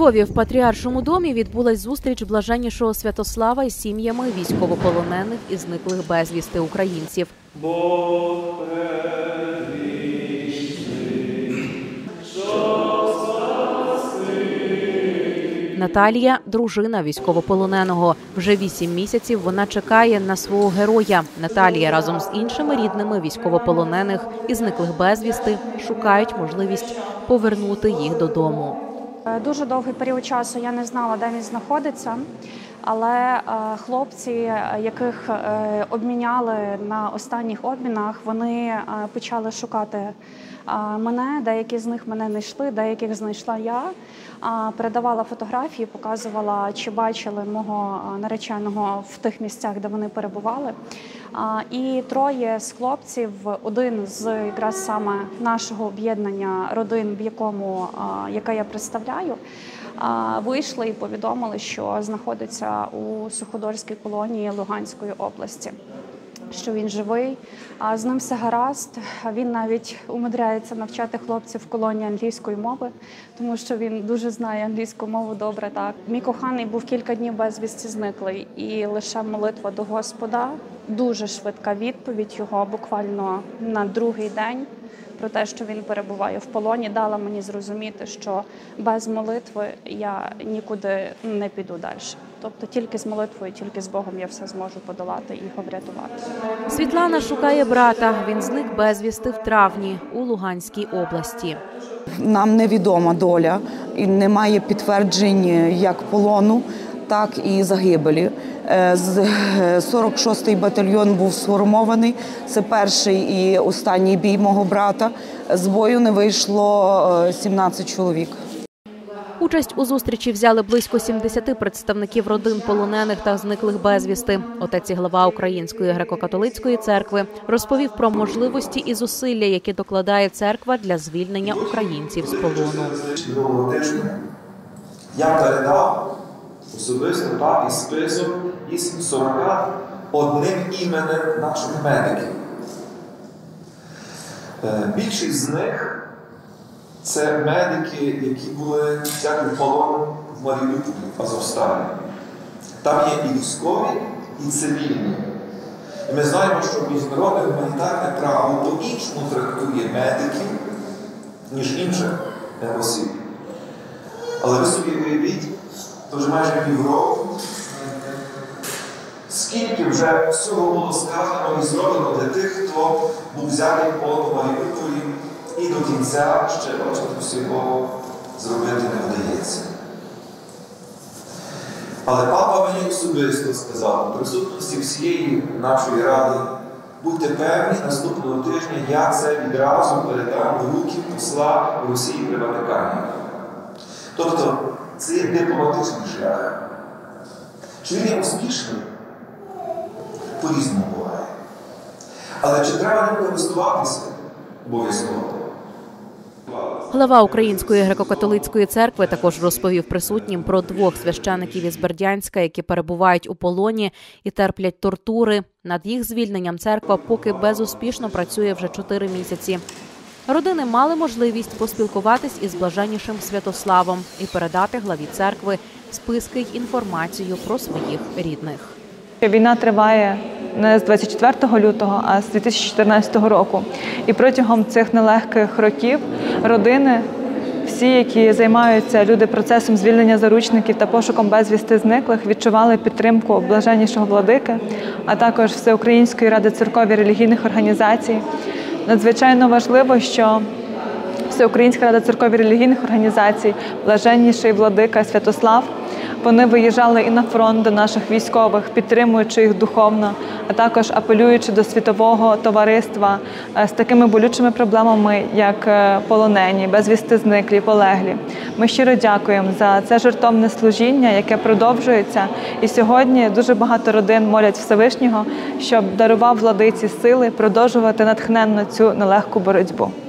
Львові в Патріаршому домі відбулась зустріч блаженнішого Святослава із сім'ями військовополонених і зниклих безвісти українців. Наталія – дружина військовополоненого. Вже 8 місяців вона чекає на свого героя. Наталія разом з іншими рідними військовополонених і зниклих безвісти шукають можливість повернути їх додому. Дуже довгий період часу я не знала, де він знаходиться, але хлопці, яких обміняли на останніх обмінах, вони почали шукати мене. Деякі з них мене знайшли, деяких знайшла я. Передавала фотографії, показувала, чи бачили мого нареченого в тих місцях, де вони перебували. І троє з хлопців, один з якраз саме нашого об'єднання родин, яке я представляю, вийшли і повідомили, що знаходиться у Суходольській колонії Луганської області, що він живий, з ним все гаразд. Він навіть умудряється навчати хлопців в колонії англійської мови, тому що він дуже знає англійську мову добре. Так. Мій коханий був кілька днів безвісті зниклий, і лише молитва до Господа, дуже швидка відповідь його буквально на другий день про те, що він перебуває в полоні, дала мені зрозуміти, що без молитви я нікуди не піду далі. Тобто тільки з молитвою, тільки з Богом я все зможу подолати і його врятувати. Світлана шукає брата. Він зник безвісти в травні у Луганській області. Нам невідома доля і немає підтверджень як полону, так і загибелі. 46-й батальйон був сформований. Це перший і останній бій мого брата. З бою не вийшло 17 чоловік. Участь у зустрічі взяли близько 70 представників родин полонених та зниклих безвісти. Отець і глава Української греко-католицької церкви розповів про можливості і зусилля, які докладає церква для звільнення українців з полону. Я передав особисто папі список із 41 іменем наших медиків. Більшість з них – це медики, які були взяті в полон в Маріуполі, в Азовсталі. Там є і військові, і цивільні. І ми знаємо, що міжнародне гуманітарне право по-іншому трактує медиків, ніж інших осіб. Але ви собі уявіть, то вже майже півроку, скільки вже всього було сказано і зроблено для тих, хто був взятий в полон в Маріуполі, і до кінця ще бачити всього зробити не вдається. Але папа мені особисто сказав, у присутності всієї нашої ради, будьте певні, наступного тижня я це відразу передам в руки посла Росії при Ватикані. Тобто, це є дипломатичний шлях. Чи він є успішний? По-різному буває. Але чи треба ним користуватися? Обов'язково. Глава Української греко-католицької церкви також розповів присутнім про 2 священиків із Бердянська, які перебувають у полоні і терплять тортури. Над їх звільненням церква поки безуспішно працює вже 4 місяці. Родини мали можливість поспілкуватись із блаженнішим Святославом і передати главі церкви списки й інформацію про своїх рідних. Війна триває не з 24 лютого, а з 2014 року. І протягом цих нелегких років родини, всі, які займаються процесом звільнення заручників та пошуком безвісти зниклих, відчували підтримку блаженнішого владики, а також Всеукраїнської ради церков і релігійних організацій. Надзвичайно важливо, що Всеукраїнська рада церков і релігійних організацій, блаженніший владика Святослав, вони виїжджали і на фронт до наших військових, підтримуючи їх духовно, а також апелюючи до світового товариства з такими болючими проблемами, як полонені, безвісти зниклі, полеглі. Ми щиро дякуємо за це жертовне служіння, яке продовжується. І сьогодні дуже багато родин молять Всевишнього, щоб дарував владиці сили продовжувати натхненно цю нелегку боротьбу.